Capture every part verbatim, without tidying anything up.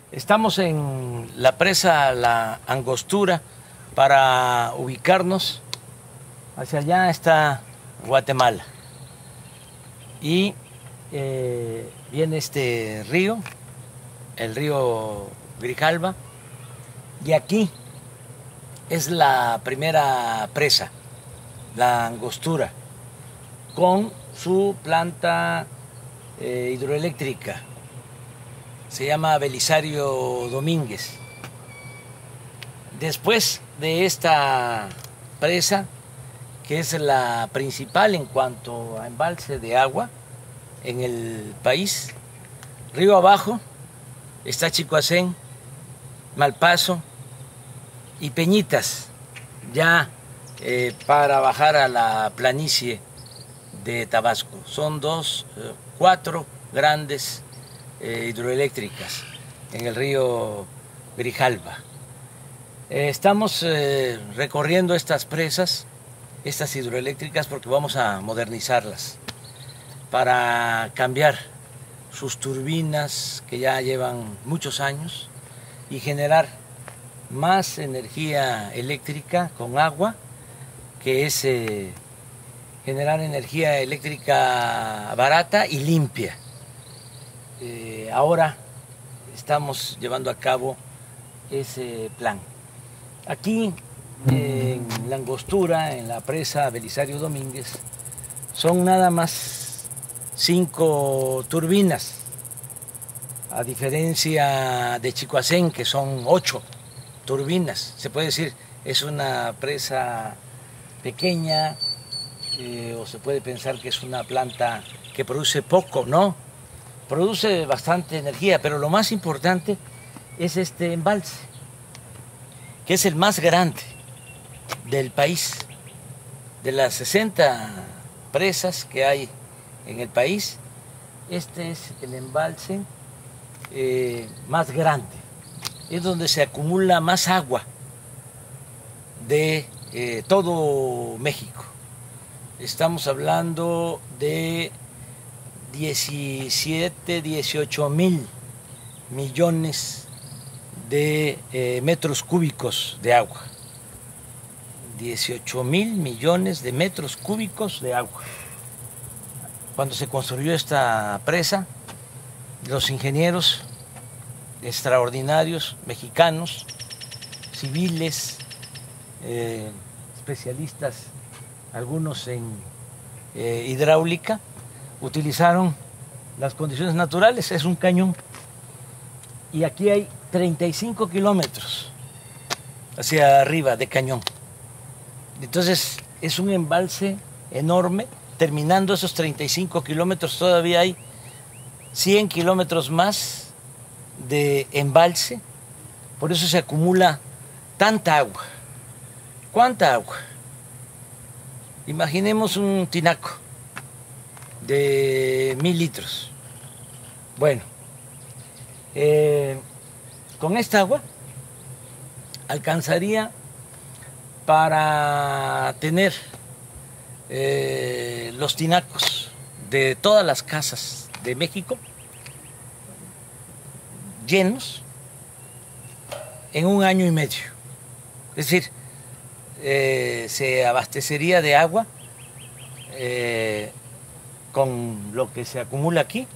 Estamos en la presa La Angostura para ubicarnos. Hacia allá está Guatemala. Y eh, viene este río, el río Grijalva. Y aquí es la primera presa, La Angostura, con su planta eh, hidroeléctrica. Se llama Belisario Domínguez. Después de esta presa, que es la principal en cuanto a embalse de agua en el país, río abajo está Chicoacén, Malpaso y Peñitas, ya eh, para bajar a la planicie de Tabasco. Son dos, eh, cuatro grandes eh, hidroeléctricas en el río Grijalva. Eh, estamos eh, recorriendo estas presas, estas hidroeléctricas, porque vamos a modernizarlas para cambiar sus turbinas que ya llevan muchos años y generar más energía eléctrica con agua, que es eh, generar energía eléctrica barata y limpia. Eh, ahora estamos llevando a cabo ese plan. Aquí en La Angostura, en la presa Belisario Domínguez, son nada más cinco turbinas, a diferencia de Chicoacén, que son ocho turbinas. Se puede decir, es una presa pequeña, eh, o se puede pensar que es una planta que produce poco, ¿no? Produce bastante energía, pero lo más importante es este embalse, que es el más grande del país. De las sesenta presas que hay en el país, este es el embalse eh, más grande. Es donde se acumula más agua de eh, todo México. Estamos hablando de diecisiete, dieciocho mil millones de eh, metros cúbicos de agua. dieciocho mil millones de metros cúbicos de agua. Cuando se construyó esta presa, los ingenieros extraordinarios mexicanos, civiles, eh, especialistas, algunos en eh, hidráulica, utilizaron las condiciones naturales. Es un cañón y aquí hay treinta y cinco kilómetros hacia arriba de cañón. Entonces es un embalse enorme. Terminando esos treinta y cinco kilómetros, todavía hay cien kilómetros más de embalse. Por eso se acumula tanta agua. ¿Cuánta agua? Imaginemos un tinaco de mil litros. Bueno, eh, con esta agua alcanzaría para tener eh, los tinacos de todas las casas de México llenos en un año y medio. Es decir, eh, se abastecería de agua eh, con lo que se acumula aquí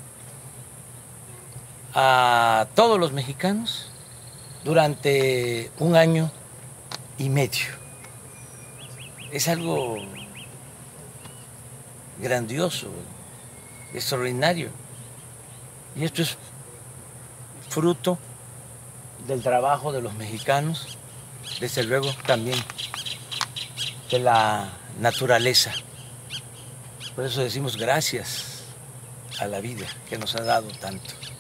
a todos los mexicanos durante un año y medio. Es algo grandioso, extraordinario. Y esto es fruto del trabajo de los mexicanos, desde luego también de la naturaleza. Por eso decimos gracias a la vida que nos ha dado tanto.